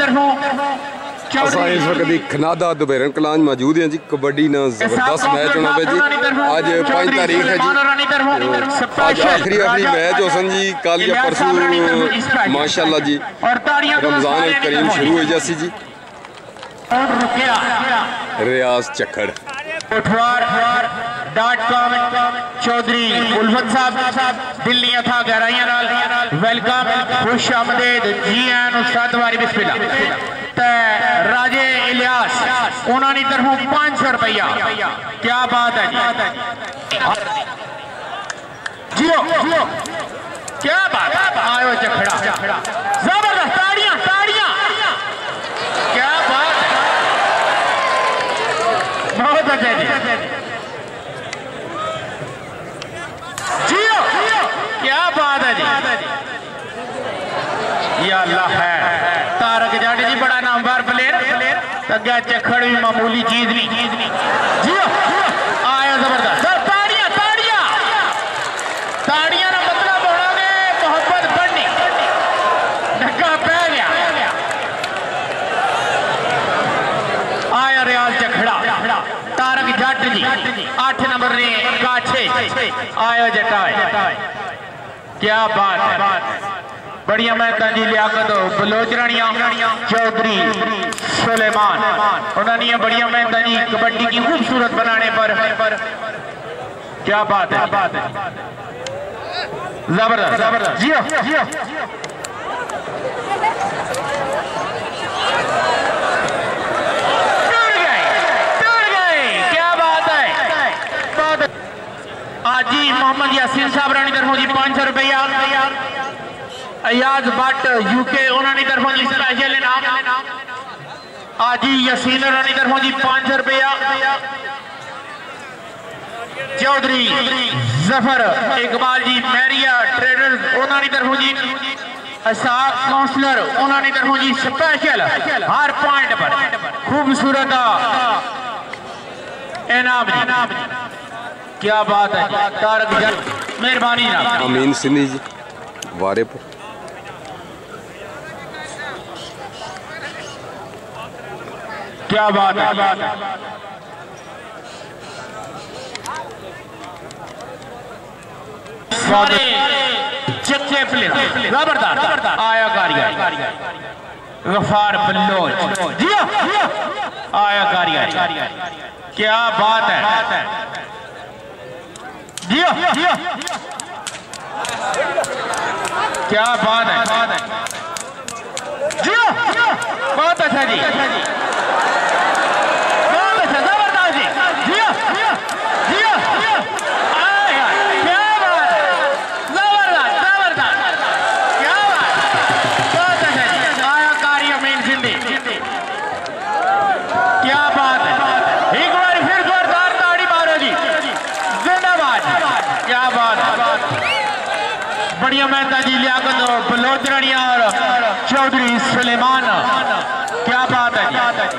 इस वक्त खनादा दुबेरन कलां मौजूद हैं जी। कबड्डी ना जबरदस्त मैच होना पे जी। आज 5 तारीख है जी। आज आखिरी मैच हो सन जी। कल या परसों माशाल्लाह जी रमजान करीम शुरू हो जासी जी। रियाज चक्खड़ चौधरी उल्फत साहब दिल्ली था गहराइयां नाल वेलकम खुश आमदेद जी एन उस्ताद वारी बिस्मिल्लाह ते राजे इलियास उन्होंने तरफों 500 रुपया। क्या बात है जी जियो क्या बात आयो चखड़ा जबरदस्त ताड़ियां ताड़ियां क्या बात है बहुत अच्छा जी जियो क्या बात है जी या अल्लाह है तारक जाटे जी बड़ा नामवर प्लेयर अगे चखड़ भी मामूली चीज नहीं जियो आया जबरदस्त ताड़ियां ताड़ियां ताड़ियां का मतलब होना ने मोहब्बत बढ़नी धक्का पै गया आया रियाज चखड़ा तारक जट जी 8 नंबर ने काछे आयो जटा क्या बात है बढ़िया मेहता जी लियाकत बलोचरानिया चौधरी सुलेमान उन्होंने बढ़िया मेहता जी कबड्डी की खूबसूरत बनाने पर क्या बात है जबरदस्त जबरदस्त जियो जियो क्या बात है आजी मोहम्मद यासीन साहब रानी तरफों जी 500 रुपया। अयाज भट्ट यूके उन्होंने तरफों जी स्पेशल इनाम आजी यासीन रानी तरफों जी 500 रुपया। चौधरी जफर इकबाल जी मैरिया ट्रेडर्स उन्होंने तरफों जी काउंसलर उन्होंने तरफों जी स्पेशल हर पॉइंट पर खूबसूरत इनाम जी। क्या बात है तारक जट मेहरबानी अमीन सिंधी जी वारे पर क्या बात है चच्चे प्लेयर जबरदस्त आया कारिया गफार बल्लोच जियो आया कारिया क्या बात है जियो जियो क्या बात है जियो बहुत अच्छा जी बहुत अच्छा जबरदस्त जी जियो जियो जियो क्या बात है जबरदस्त जबरदस्त क्या बात बहुत अच्छा जी आया कारी अमीन सिंधी क्या बात है एक बार फिर जोरदार ताड़ी मारो जी जिंदाबाद क्या बात है बढ़िया मेहता जी लियाकत बलोचरानिया और चौधरी सुलेमान क्या बात है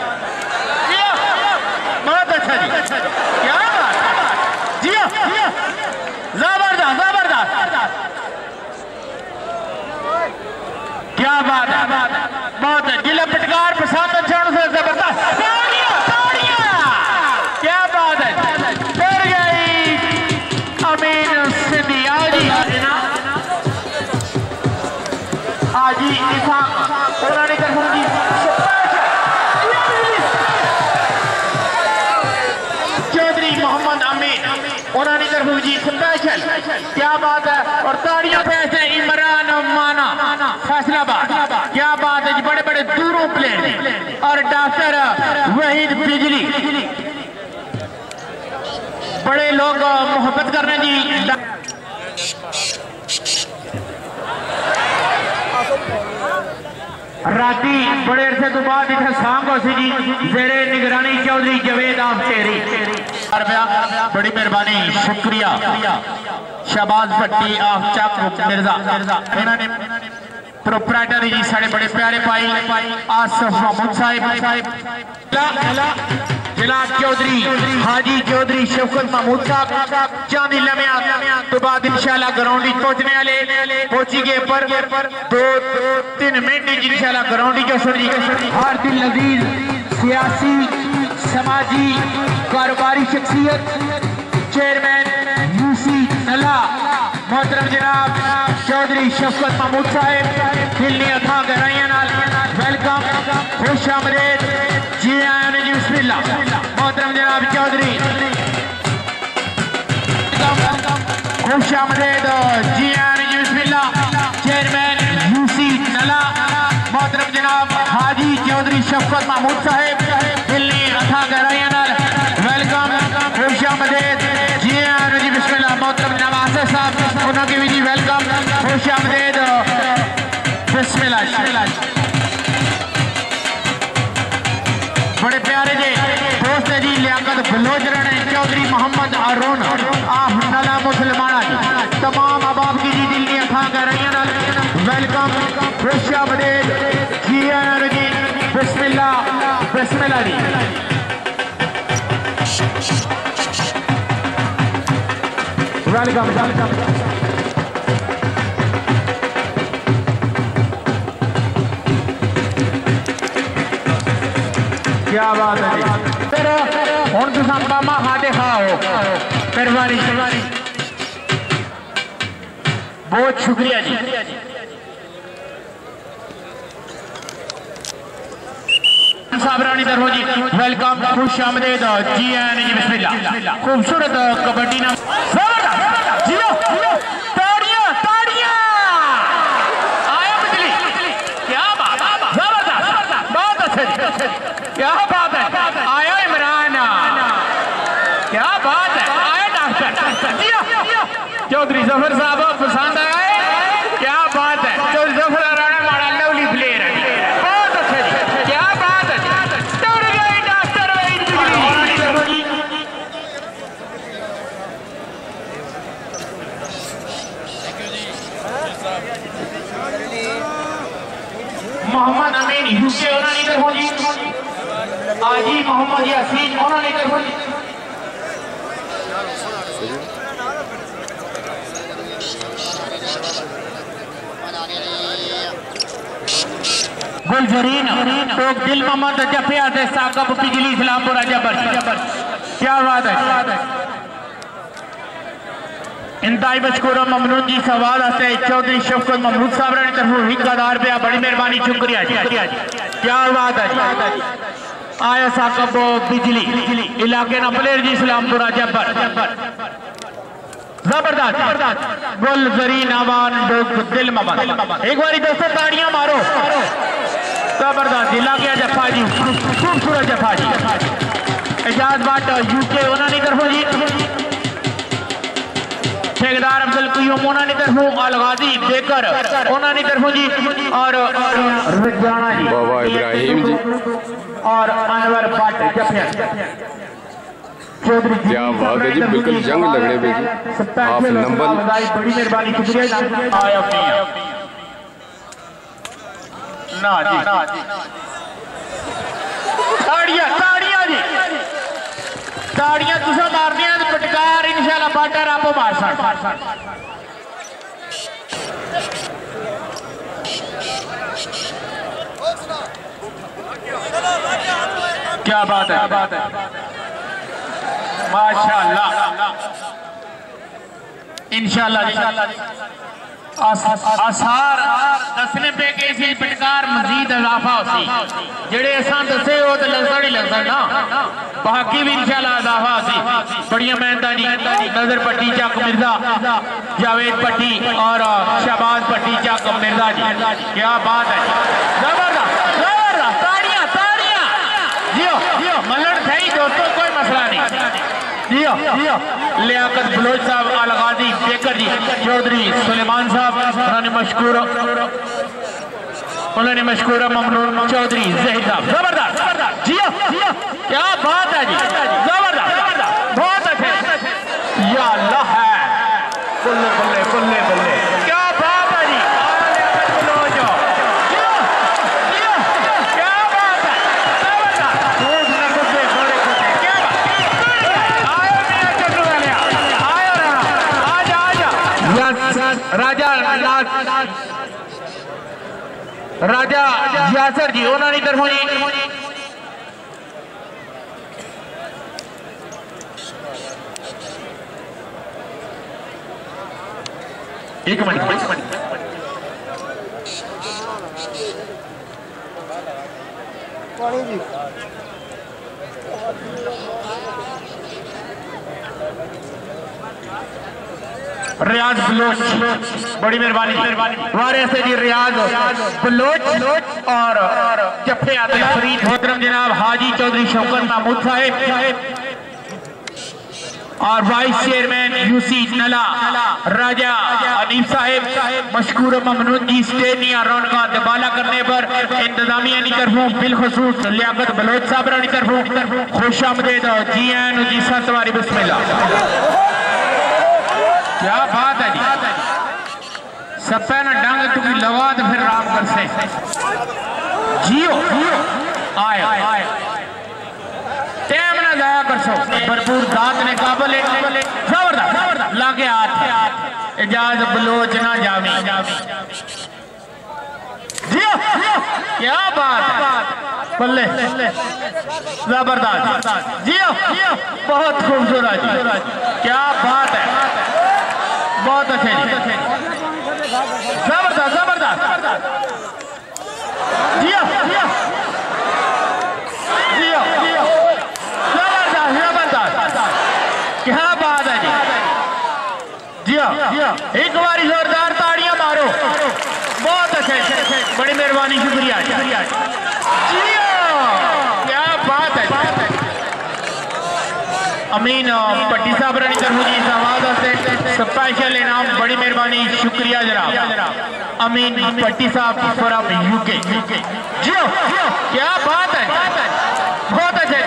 बहुत अच्छा जी क्या बात है जियो जबरदस्त जबरदस्त क्या बात है बहुत जिला पटकार पसंद अच्छा से जबरदस्त क्या बात है फिर गई अमीन सिंधिया जी आजी इसाक उन्होंने तरफों जी चौधरी मोहम्मद अमीन उन्होंने तरफों जी स्पेशल क्या बात है और ताड़ियों फैसले इमरान माना फैसलाबाद क्या बात है जी बड़े बड़े दूरों प्लेयर और डॉक्टर वहीद बिजली बड़े लोग मोहब्बत करने जी राती बड़े अरसे तो बाद इतना सांग हो सी जी जेरे निगरानी चौधरी जवेद आफशेरी बड़ी मेहरबानी शुक्रिया शहबाज भट्टी चक मिर्जा इन्होंने प्रोपराइटर जी साढ़े बड़े प्यारे भाई आसफ महमूद साहिब बिलाल चौधरी, हाजी चौधरी, शौकत महमूद साहब चांदी लम्या तो बाद इंशाल्लाह ग्राउंड पहुंचने वाले पहुंची गए पर 2-3 मिनट इंशाल्लाह ग्राउंड हर दिल नजीर सियासी समाजी कारोबारी शख्सियत चेयरमैन यूसी नला मोहतरम जनाब चौधरी शौकत महमूद साहब दिल्ली अथा गहराइयां नाल वेलकम खुश आमदेद जी आए ने जी बिस्मिल्लाह मोहतरम जनाब चौधरी खुश आमदेद जी आए ने जी बिस्मिल्लाह चेयरमैन यूसी नला मोहतरम जनाब हाजी चौधरी शौकत महमूद साहब दिल्ली अथा गहराइयां नाल वेलकम खुश आमदेद जी आए ने जी बिस्मिल्लाह मोहतरम जनाब साहब उन्होंने भी जी वेलकम खुश आमदेद बिस्मिल्लाह बड़े प्यारे जी दोस्त जी लियाकत बलोच रहे चौधरी मोहम्मद अरुण आफ नला मुसलमाना जी तमाम अबाब की जी दिल की अखा कर रही हैं वेलकम खुश आमदेद जी आए जी बिस्मिल्लाह बिस्मिल्लाह जी वेलकम वेलकम क्या बात है जी फिर हुण तुसां पजामा खाते खाओ मेहरबानी बहुत शुक्रिया जी साबरानी तरफों जी वेलकम खुश आमदेद जी आए जी बिस्मिल्लाह खूबसूरत कबड्डी ना जियो ताड़ियां ताड़ियां आया बिजली क्या बात जबरदस्त बहुत अच्छे क्या बात है आया इमरान क्या बात है आया डॉक्टर चौधरी जफर साहब पसंद आए क्या बात है चौधरी जफर राणा माड़ा लवली प्लेयर है बहुत अच्छे क्या बात है दौड़ गई डॉक्टर मोहम्मद अमीन यूके उन्होंने तरफों जी आजी मोहम्मद यासीन उन्होंने तरफों जी गुलजरीन तो दिल मोहम्मद जफिया से साकब बिजली इस्लामपुरा जबर क्या बात है इंतहाई मशकूर ममनून जी सवाल आते चौधरी शौकत महमूद साहब ने तरफ 1000 रुपया बड़ी मेहरबानी शुक्रिया जी क्या बात है आया साकब बिजली इलाके ना प्लेयर जी इस्लामपुरा जबर जबरदस्त गुलजरीन आवान दिल मोहम्मद एक बारी दोस्तों ताड़ियां मारो जबरदस्त इलाके जफा जी खूबसूरत जफा जी एजाज बाट यूके उन्होंने तरफों जी ठेकेदार अब्दुल कयूम उन्होंने तरफों अलगाजी बेकर उन्होंने तरफों जी और रजाना जी बाबा इब्राहिम जी और अनवर भट्ट जफिया चौधरी क्या बात है जी बिल्कुल जंग लग रहे जी आप नंबर बड़ी मेहरबानी शुक्रिया आया ना जी ताड़ियां ताड़ियां जी ताड़ियां तुसा मारनियां तो पटकार इंशाल्लाह बाटर आपो मार सन क्या बात है माशाल्लाह इंशाल्लाह आसार दसने पे के इसी पटकार मजीद इजाफा होसी जेड़े असां दसे हो तो लगदा नहीं लगदा ना बाकी भी इंशाल्लाह इजाफा होसी बड़ियां मेहनतां जी नजर पट्टी चक मिर्जा जावेद पट्टी और शहबाज पट्टी चक मिर्जा जी क्या बात है जबरदस्त जबरदस्त ताड़ियां ताड़ियां जियो जियो मलड़ सही दोस्तों कोई मसला नहीं जियो लियाकत बलोच साहब अलगाजी बेकर जी चौधरी सुलेमान साहब उन्होंने मशकूर ममनून चौधरी जहीर साहब जबरदस्त जियो क्या बात है जी जबरदस्त बहुत अच्छे या अल्लाह है बल्ले बल्ले बल्ले बल्ले क्या बात है जी क्या बात है राजा यासर जी उन्होंने तरफों जी एक मिनट रियाज बलोच, बड़ी मेहरबानी वारे से जी रियाज बलोच और जफे आते फरीद मोहतरम जनाब हाजी चौधरी शौकत महमूद साहिब और वाइस चेयरमैन यूसी नला राजा अनीफ साहिब मशकूर ममनून जी स्टेनिया रौनका दबाला करने पर इंतजामिया की तरफों बिलखसूस लियाकत बलोच साहब की तरफों खुश आमदेद जी एन जी सतवारी बिस्मिल्लाह। क्या बात है जी, सपे ना डंग तुकी लगा तो फिर राम कर से जियो आए टाइम ना जाया कर सो भरपूर दात ने काबल जबरदस्त लागे हाथ इजाज बलोच ना जावी जियो क्या बात बल्ले जबरदस्त जियो बहुत खूबसूरत क्या बात है बहुत अच्छे जबरदस्त जबरदस्त जियो जियो जियो जबरदस्त जबरदस्त क्या बात है जी जियो एक बार जोरदार ताड़ियां मारो बहुत अच्छे बड़ी मेहरबानी शुक्रिया जियो क्या बात है अमीन पट्टी साहब रानी तरफों जी इस आवाज से स्पेशल इनाम बड़ी मेहरबानी शुक्रिया जनाब अमीन पट्टी साहब फ्रॉम यूके जियो क्या बात है बहुत अच्छे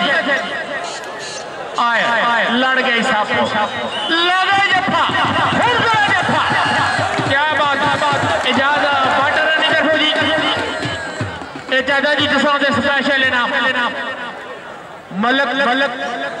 आए लड़ गए साहब लगे जफा जफा क्या बात इजाजत पाटर रानी तरफों जी इजाजत जी तुम स्पेशल इनाम मलक मलक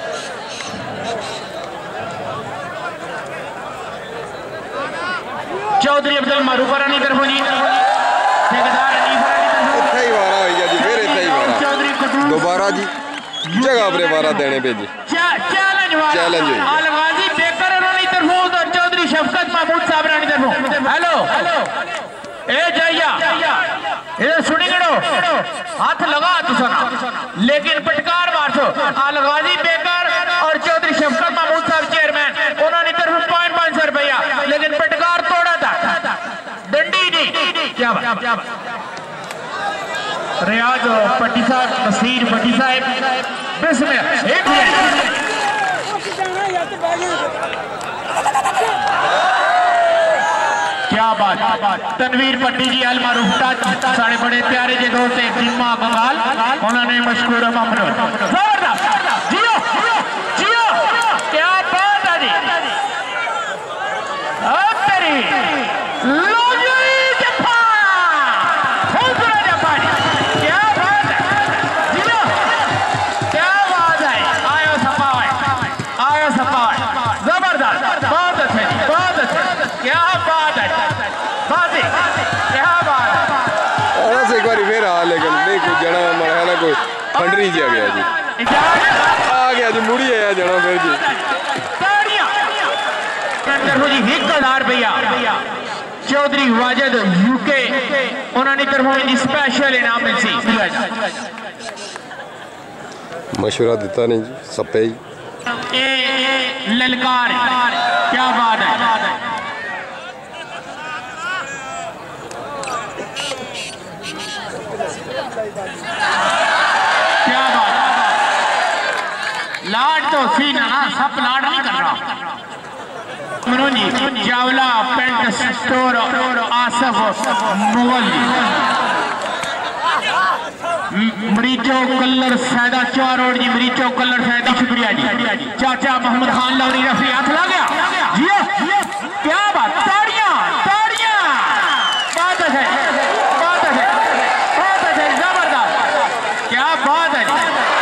चौधरी अब्दुल मारूफ रानी तरफों जी ठेकेदार इत्थे ही वारा होई जी फिर इत्थे ही वारा चौधरी दोबारा जी जगह पर वारा देने पे जी चैलेंज अलगाजी बेकर रानी तरफों और चौधरी शफकत महमूद साहब रानी तरफों हेलो ए जैया ये सुनी गड़ो हाथ लगा तुसना लेकिन पटकार मारसो अलगाजी बेकर और चौधरी शफकत महमूद साहब चेयरमैन उन्होंने तरफ 500 रुपया लेकिन पटकार तोड़ा था डंडी नहीं क्या बात रियाज पट्टी साहब नसीर पट्टी साहब बिस्मिल्लाह एक क्या बात तनवीर पट्टी जी अल मारूफ साढ़े बड़े प्यारे जे दोस्त जिम्मा बंगाल उन्होंने मशकूर ममनून जियो जियो क्या बात है जी तेरी क्या बात है जियो क्या बात है आयो सपा जबरदस्त बहुत अच्छे क्या बात है क्या बात है एक बार फिर आ लेकिन नहीं कोई जना मरहला कोई खंडरी जी आ गया जी मुड़ी आया जना फिर जी भैया चौधरी वाजिद यूके उन्होंने तरफों स्पेशल इनाम मिलसी मशवरा दिता नहीं जी सप्पे ही ललकार क्या बात है क्या बात लाड तो सी ना सब लाड नहीं कर रहा मनोजी चावला पेंट स्टोर आसफ मुगल मरीचो कलर सैदा चौर रोड जी मरीचो कलर सैदा शुक्रिया जी चाचा मोहम्मद खान लवरी रफी हाथ ला गया जियो क्या बात ताड़ियां ताड़ियां बात है जबरदस्त क्या बात है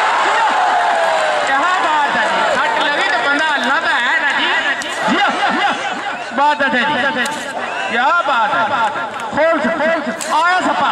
क्या बात है हट लगी तो बंदा लगा है ना जी बात है क्या बात है, खोल आया सपा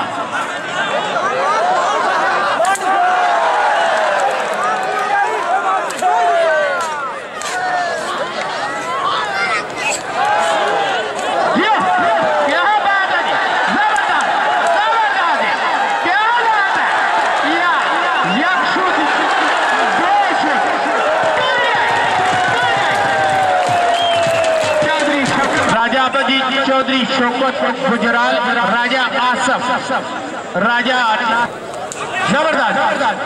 चौधरी शौकत गुजराल, राजा आसफ, राजा जबरदस्त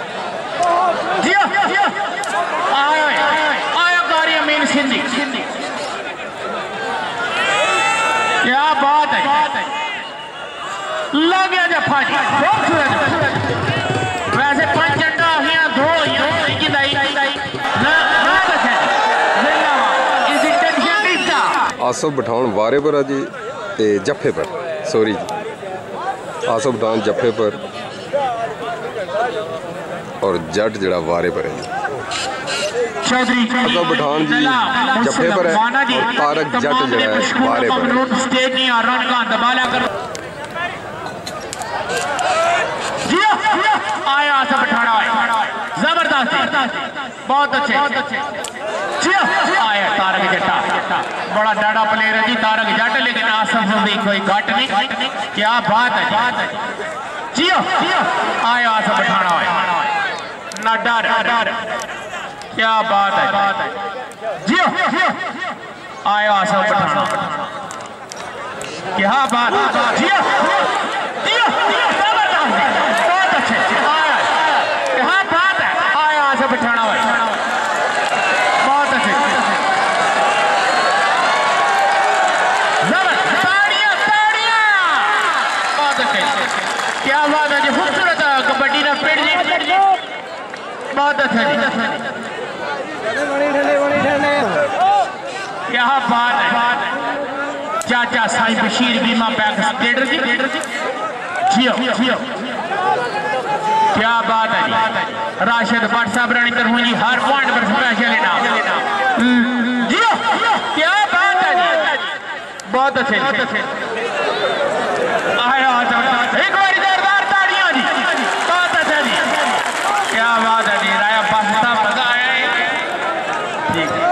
आया कारी अमीन सिंधी, क्या बात है, लग गया जफा जी, वैसे पंच अंडा दो आसफ पठान वारे पर जी ते जफे पर, सॉरी जी, आसफ पठान जफे पर और जट जड़ा वारे पर है जी। आसफ पठान जी जफे पर है और तारक जट जड़ा है वारे पर है। आया आसफ पठान, जबरदस्त, बहुत अच्छे। आया तारक जट्टा, बड़ा डाड़ा प्लेयर है जी तारक जट, लेकिन आसफ भी कोई घट नहीं, क्या बात है जियो। आया आसफ पठाना ना डर, क्या बात है जियो। आया आसफ पठाना, क्या बात जियो, बहुत अच्छे, क्या बात है। आया आसफ पठाना, क्या बात है जी, खूबसूरत कबड्डी का पेड़ जी, बहुत अच्छा जी, क्या बात है। चाचा साईं बशीर बीमा बैंक ट्रेडर जी, जियो, क्या बात है जी। राशिद भट्ट साहब रानी तरफों जी हर पॉइंट पर स्पेशल इनाम, जियो, क्या बात है जी, बहुत अच्छे। आया एक बार जोरदार ताड़ियां जी, बहुत अच्छा जी, क्या बात है जी। राया पास्ता मजा आया है, ठीक है।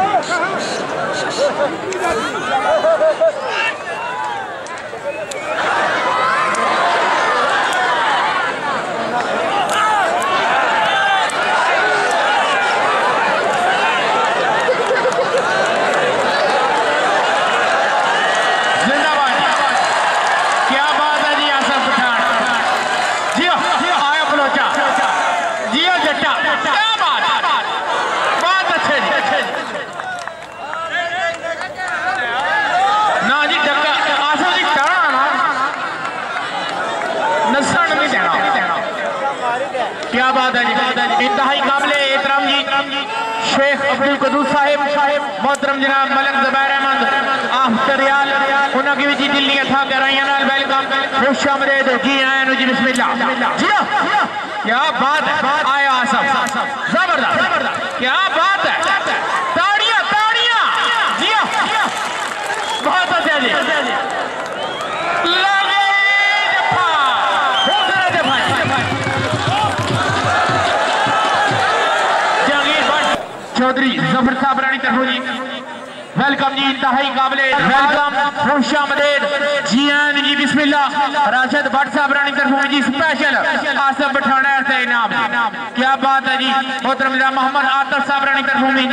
क्या बात है जी, इंतहाई काबिले एहतराम जी शेख अब्दुल कदूस साहिब, मोहतरम जनाब मलक ज़ुबैर अहमद आफतरियाल, उन्होंने भी जी दिल्ली था कराइया नाल वेलकम, खुश आमदीद जी, आया जी, बिस्मिल्लाह जी, क्या बात है। आया आसफ, जबरदस्त, क्या बात है, ताड़ियां जी, बहुत अच्छा जी। चौधरी जफर साहब रानी तरफों जी वेलकम जी, इंतहाई काबिले वेलकम, खुश आमदीद जी, आन जी, बिस्मिल्लाह। राशिद भट्ट साहब रानी तरफों जी स्पेशल आसफ पठाना से इनाम, क्या बात है जी। मोहतरम मोहम्मद आतिफ साहब रानी तरफों जी,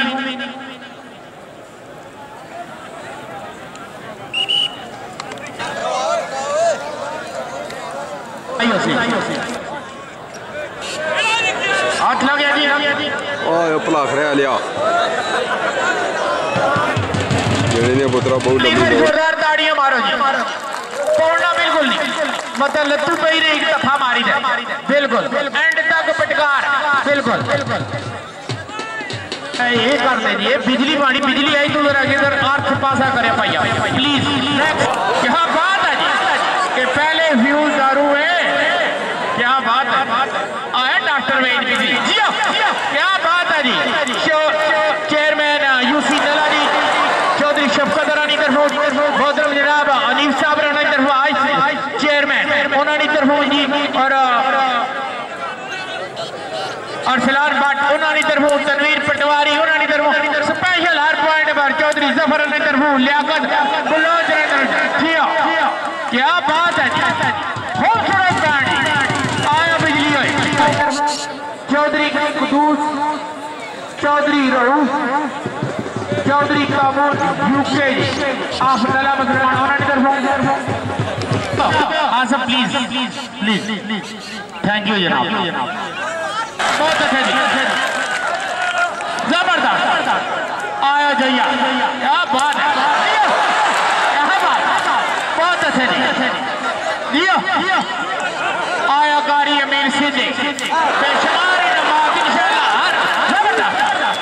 हाथ लग गया जी, भला खड़ा लिया पुत्रा, बहुत जोरदार ताड़ियां मारो जी, तोड़ना बिल्कुल नहीं, मतलब लत्तू पे ही एक दफा मारी दे, बिल्कुल एंड तक पटकार, बिल्कुल ये कर दे जी। बिजली पानी बिजली आई तो जरा इधर अर्थ पासा करे भैया प्लीज। क्या बात है जी कि पहले फ्यूज दारू है, क्या बात है। आया डॉक्टर वेद बिजली जी, क्या बात है जी। चेयरमैन यूसी नला जी, चौधरी शफकत रानी तरफों, मोहतरम जनाब अनीफ अरसलान भट्ट उन्होंने तरफों तनवीर पटवारी उन्होंने तरफों स्पेशल हर पॉइंट पर चौधरी जफर ने तरफों लियाकत बलोच ने किया। क्या बात है खूबसूरत प्राणी आया बिजली हुई चौधरी कुदूस चौधरी रहूस चौधरी कामूर यूके आफतला मुसलमान उन्होंने तरफों हाँ सब प्लीज प्लीज थैंक यू जनाब बहुत अच्छे जी जबरदस्त आया जैया क्या बात है बहुत अच्छे जी आया कारी अमीर सिद्धि बेशुमार नमाज इंशाअल्लाह जबरदस्त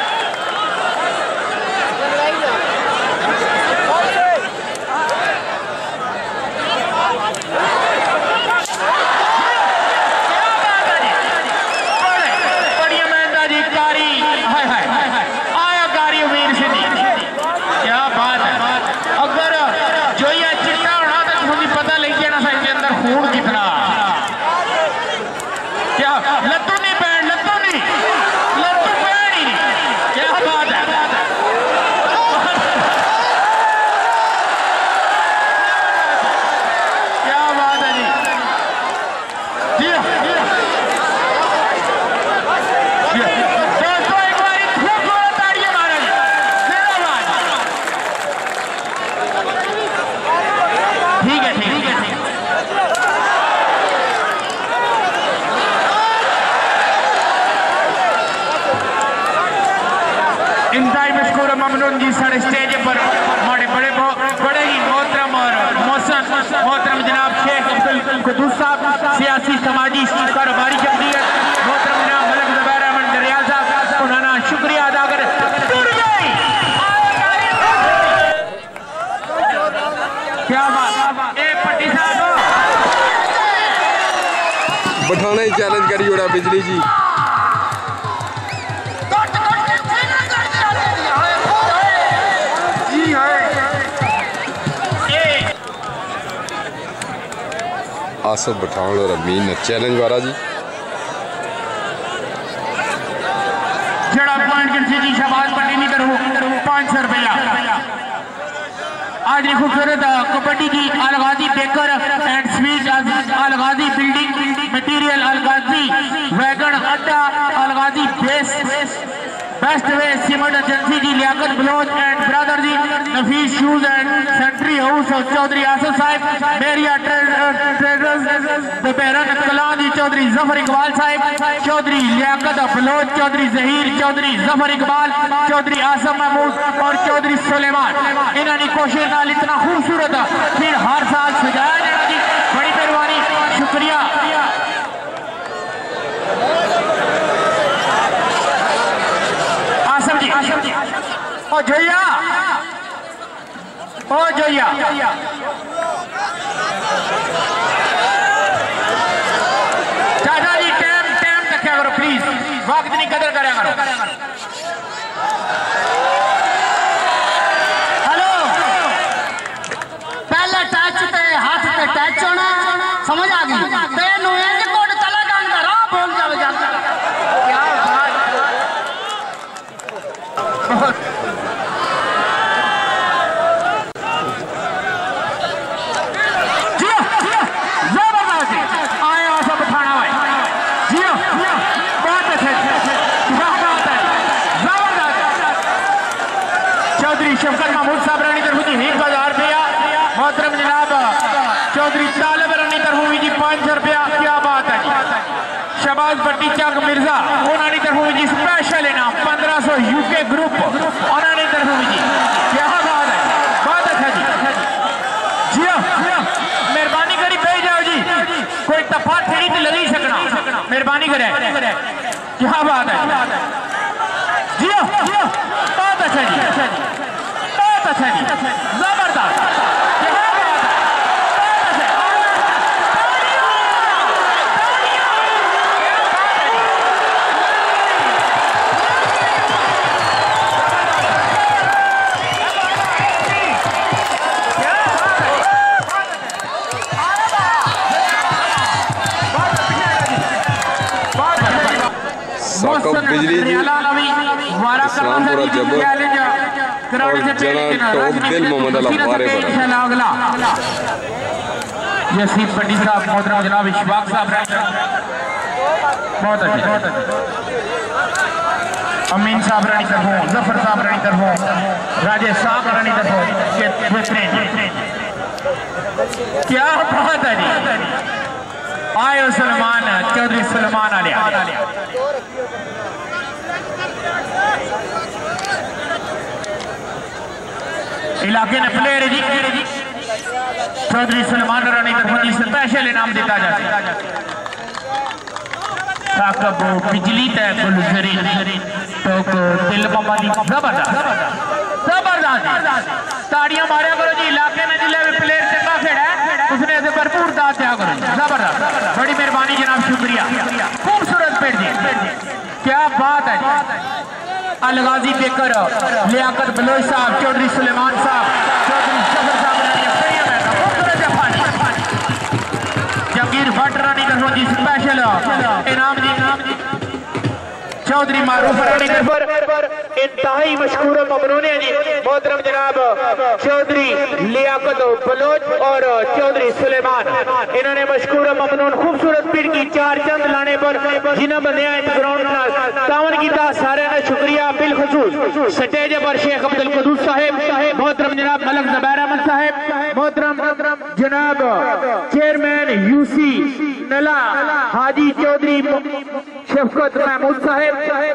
जी साढ़े स्टेज पर हमारे बड़े ही मोहतरम और मोहतरम जनाब शेख अब्दुल कुद्दूस साहब सियासी समाजी कारोबारी शख्सियत मोहतरम जनाब मलिक ज़ुबैर अहमद दरियाल साहब उन्होंने शुक्रिया अदा कर क्या बात ए पट्टी साहब बठाना ही चैलेंज करी जोड़ा बिजली जी आसफ पठान और अमीन चैलेंज वाला जी जड़ा पॉइंट जी शहबाज पट्टी नहीं करो 500 रुपया आज खूबसूरत कबड्डी की Alghazi baker and sweet Alghazi building material Alghazi wagon अड्डा Alghazi base best way cement agency ji Liaquat Baloch and brother ji Nafees shoes and sentry house और चौधरी आसफ साहब मेरिया ट्रेडर्स दोपहरन कलां जी चौधरी जफर इकबाल साहब चौधरी लियाकत बलोच चौधरी जहीर चौधरी जफर इकबाल चौधरी आसफ महमूद और चौधरी सुलेमान इन्होंने कोशिश नाल इतना खूबसूरत फिर हर साल सजाया जाना जी बड़ी मेहरबानी शुक्रिया ओ जोया चाचा जी टाइम रखा करो प्लीज वक्त नहीं कदर करा करो हेलो पहले टच पे हाथ पे टच होना समझ आ गई तेन कोट तला जान राह बोल जावे जाता क्या बात शफकत महमूद साहब रानी तरफ जी 1000 रुपया मोहतरम जनाब चौधरी तालिब रानी तरफ जी 500 रुपया क्या बात है शहबाज भट्टी चक मिर्जा उन्होंने तरफ जी स्पेशल इनाम 1500 यूके ग्रुप उन्होंने तरफ जी क्या बात है बहुत अच्छा जी जी मेहरबानी करी भेज जाओ जी कोई तफा थेड़ी तो लगी सकना मेहरबानी करे क्या बात है जी बहुत अच्छा जी अच्छा जी जबरदस्त साकब बिजली जी इस्लामपुरा जबर और जना टॉप दिल मोहम्मद अला वारे यसीफ पट्टी साहब मोहतरम जनाब इशफाक साहब बहुत अच्छे अमीन साहब रानी तरफों जफर साहब रानी तरफों राजेश साहब रानी तरफों क्या बात है जी आयो सलमान चौधरी सलमान आलिया इलाके ने प्लेयर जी चौधरी सलमान रानी तरफों जी स्पेशल इनाम दिता जाता है साकब बिजली तय गुलजरीन तो दिल ममानी जबरदस्त ताड़ियां मारिया करो जी इलाके में जिले में प्लेयर चंगा खेड़ा है उसने ऐसे भरपूर दाद दिया करो जबरदस्त बड़ी मेहरबानी जनाब शुक्रिया खूबसूरत पेड़ जी क्या बात है अलगाजी बेकर लियाकत बलोच साहब चौधरी सुलेमान साहब चौधरी जफर साहब जहांगीर भट्ट रानी तरफों जी स्पेशल इनाम जी चौधरी मारूफ रानी पर इंतहाई मशहूर ममनून है जी मोहतरम जनाब चौधरी लियाकत बलोच और चौधरी सुलेमान इन्होंने मशहूर ममनून खूबसूरत पीड़ की चार चंद लाने पर जिन्हें बंदिया इस ग्राउंड तावन किया सारे ने शुक्रिया बिलखसूस स्टेज पर शेख अब्दुल कुद्दूस साहेब मोहतरम जनाब मलक ज़ुबैर अहमद साहेब मोहतरम जनाब चेयरमैन यूसी नला हाजी चौधरी शफकत महमूद साहेब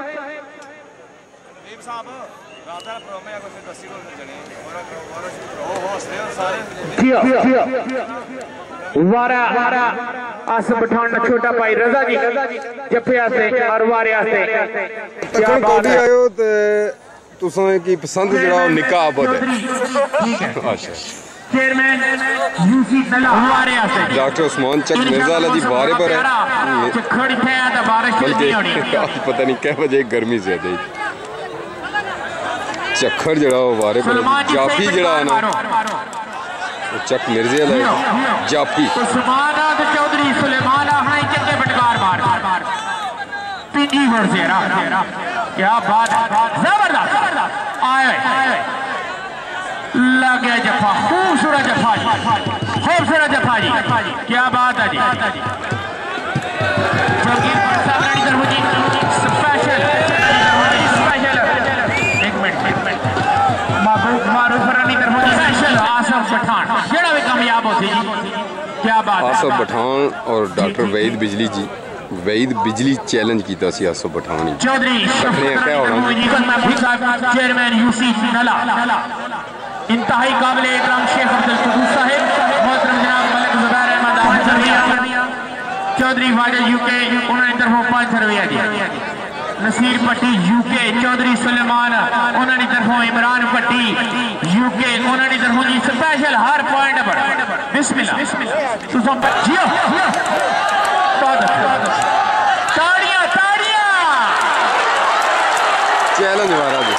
वारा आस पठान छोटा भाई रजा जी जफे आस्ते और वारे आस्ते क्या बात है आयो ते तुसां की पसंद जड़ा निकाह अबद है अच्छा चेयरमैन यूसी नला वारे आस्ते डॉक्टर उस्मान चक मिर्जा अली जी वारे पर है खड़ी थे तो बारिश नहीं होनी पता नहीं क्या वजह गर्मी ज्यादा ही चक्खड़ जड़ा वारे पर जाफी जड़ा ना चक मिर्जे वाला जाफी उस्मान चौधरी सुलेमान हाई चक्के फटकार मार पिंडी भर से क्या बात जबरदस्त आए लगे जफा खूबसूरत जफा जी खूबसूरत जफा जी क्या बात है जी स्पेशल एक मिनट मारूफ रानी तरफों स्पेशल आसफ पठान जेड़ा भी कामयाब होती जी क्या बात आसफ पठान और डॉक्टर वहीद बिजली जी वहीद बिजली चैलेंज किया सी आसफ पठान चौधरी चेयरमैन यूसी नला इंतहाई काबिल इकराम शेख अब्दुल कुद्दूस साहेब मोहतरम जनाब मलक ज़ुबैर अहमद चौधरी वाजद यूके उन्होंने तरफों 500 रुपया दी नसीर पट्टी यूके चौधरी सुलेमान उन्होंने तरफों इमरान पट्टी यूके उन्होंने तरफों जी स्पेशल हर पॉइंट पर बिस्मिल्लाह जियो ताड़ियां ताड़ियां चैलेंज वाला जी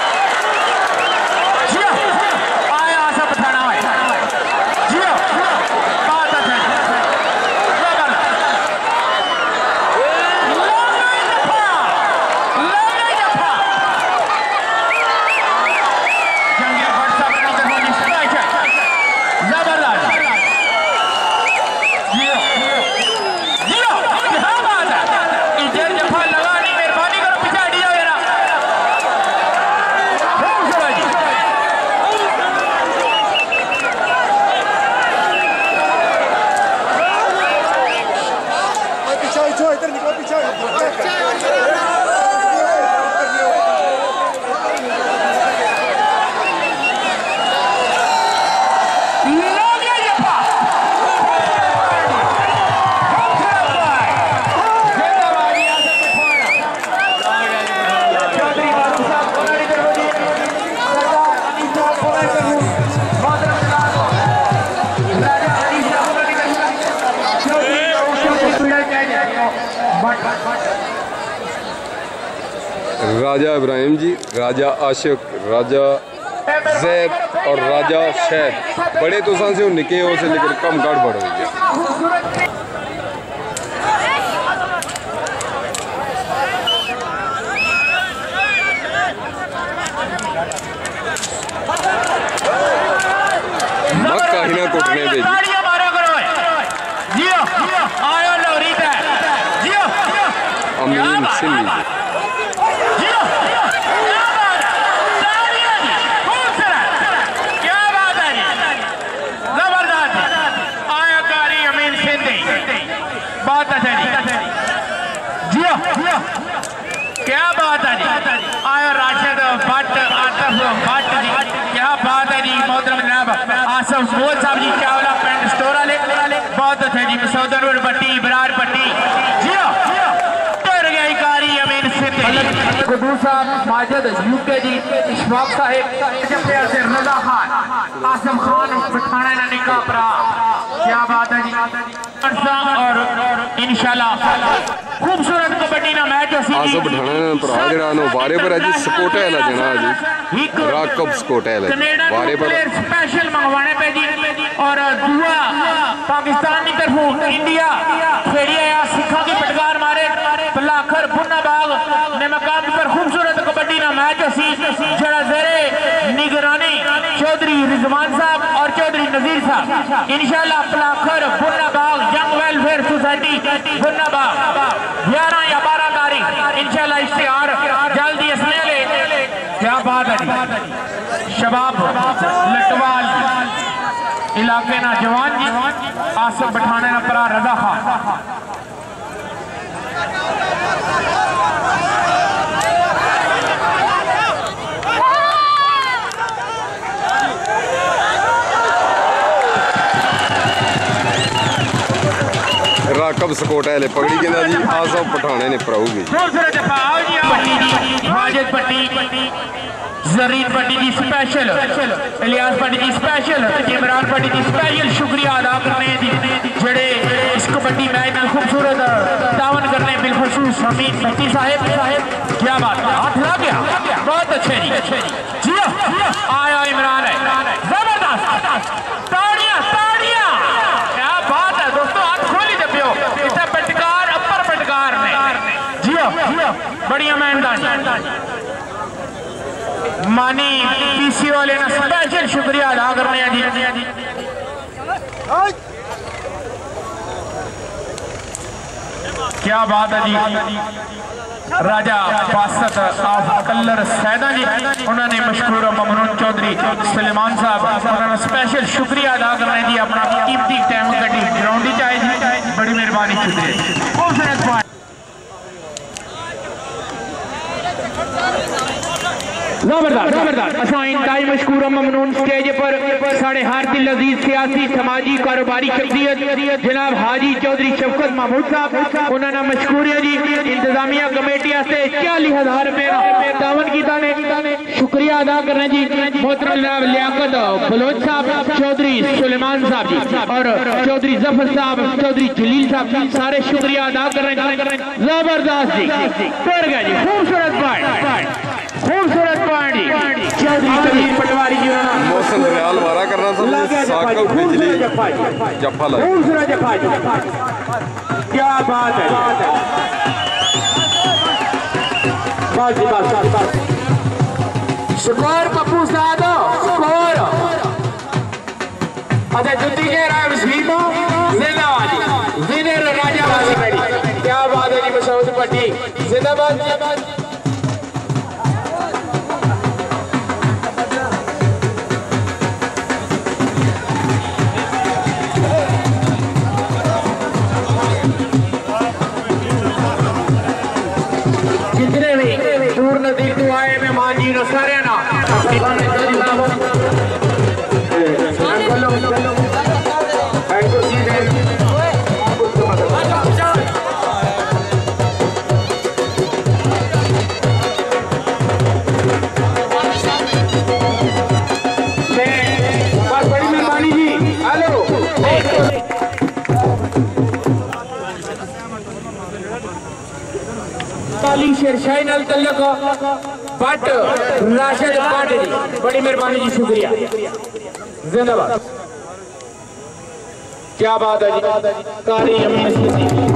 राजा इब्राहिम जी, राजा आशिक, राजा जैद और राजा शहद बड़े तो से निके हो से लेकर कम गड़बड़ हो गया। अमीन सिंधी बहुत अच्छा जी क्या बात है जी आयो राशिद भट्ट आतफ भट्ट जी क्या बात है जी मोहतरम जनाब आसफ गोल साहब जी चावला पेंट स्टोर वाले बहुत अच्छा जी मसूदनपुर पट्टी बरार पट्टी जी टूर गया कारी अमीन सिद्दीकी खुदूस साहब माजिद यूके जी इशफाक साहिब जफर से रजा खान आसम खान पठाना ना निकाह परा क्या बात है जी और इंशाल्लाह खूबसूरत कबड्डी ना मैच आसो बिठाना भरा जड़ा नो वारे पर अज स्कोटा है जना जी राकब स्कोटा है वारे पर स्पेशल मंगवाने पे जी और दुआ पाकिस्तान की तरफ इंडिया खेड़ी आया सिखा की पटकार मारे पलाखर बुन्ना बाग ने मकाम पर खूबसूरत कबड्डी ना मैच जड़ा जेरे निगरानी चौधरी रिजवान साहब और चौधरी नजीर साहब इंशाल्लाह पलाखर Bunna Bagh young welfare society Bunna Bagh 11 या 12 तारीख इंशाल्लाह इश्तिहार जल्दी इसमें ले क्या बात है जी शबाब लटवाल इलाके ना जवान जी आसफ बिठाने ना परा रजा खान राकब स्कोटा है पगड़ी कहना जी आसफ पठाने ने पराऊगी जरीन पट्टी जी स्पेशल इलियास पट्टी जी स्पेशल इमरान पट्टी जी स्पेशल शुक्रिया अदा करने जी जड़े इस कबड्डी मैच में खूबसूरत तावन करने बिलखसूस हमीद पट्टी साहेब क्या बात हाथ लग गया बहुत अच्छे जी आया इमरान है जबरदस्त ताड़ियां ताड़ियां क्या बात है दोस्तों हाथ खोली जबियो इसे पटकार अपर पटकार ने जी बड़ी मेहनत मानी पीसी वाले ना स्पेशल शुक्रिया अदा करने हैं जी क्या बात है जी राजा फासत ऑफ कलर सैदा जी उन्होंने मशहूर ममनून चौधरी सलेमान साहब उन्होंने स्पेशल शुक्रिया अदा करने जी अपना कीमती टाइम कटी ग्राउंड ही चाहिए बड़ी मेहरबानी शुक्रिया जबरदस्त असा इंतहाई मशकूर ममनून स्टेज पर साढ़े हर दिल अजीज सियासी समाजी कारोबारी शख्सियत जनाब हाजी चौधरी शफकत महमूद साहब उन्होंने मशकूर है जी इंतजामिया कमेटी 40,000 रुपए तावन की शुक्रिया अदा करने जी मोहतरम जनाब लियाकत बलोच साहब चौधरी सुलेमान साहब जी और चौधरी जफर साहब चौधरी जलील साहब सारे शुक्रिया अदा कर रहे हैं जबरदस्त जी कर गया जी खूबसूरत खूबसूरत पॉइंट चौधरी पटवारी जी मौसम दरियाल वारा करना था साकल बिजली जफा लगा खूबसूरत जफा क्या बात है स्कोर पप्पू सादो स्कोर अच्छा जुत्ती के राय वसीम जिंदाबाद विनर राजा वाली क्या बात है जी मसूद पट्टी जिंदाबाद सारे ना बड़ी मेहरबानी जी हेलो काली शेरशाही नाल तल्लक बट राशिद भट्ट जी बड़ी मेहरबानी जी शुक्रिया जिंदाबाद क्या बात है जी कारी अमीन सिद्दीकी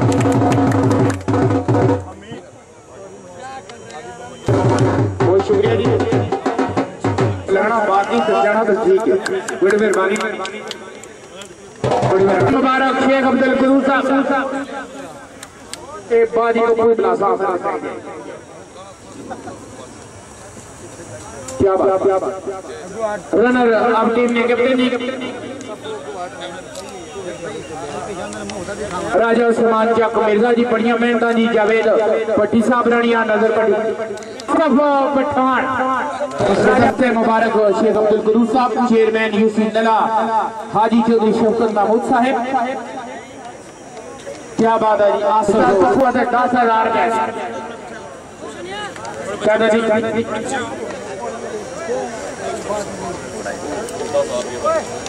बहुत शुक्रिया जी लगना बाकी जाना तो ठीक है बड़ी मेहरबानी मुबारक शेख अब्दुल कदूस साहब ए बादी को कोई बुला साफ क्या बात रनर अब टीम ने कैप्टन राजा उस्मान चक मिर्जा जी बढ़िया मेहनत जी जावेद पट्टी साहब रानिया नजर पड़ी पठान राजा मुबारक शेख अब्दुल गुरू साहब चेयरमैन यूसी नला हाजी चौधरी शौकत महमूद साहब क्या बात है जी 10,000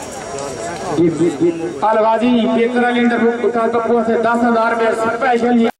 अलवाजी बेकरा लिंडर 10,000 स्पेशल